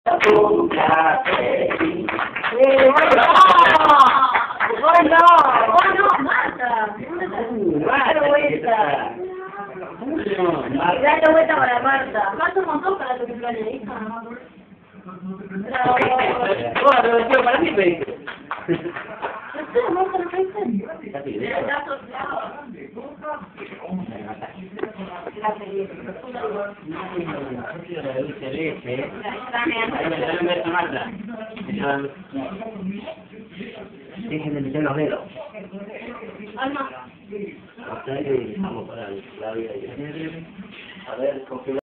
Bueno, Marta. Dale vuelta. Dale vuelta para Marta. Falta un montón para tu cumpleaños, hija. Bravo. Bueno, para mí me dice. Marta, ¿no pediste? Dejen de meter los dedos. Alma. Vamos para la vida. A ver,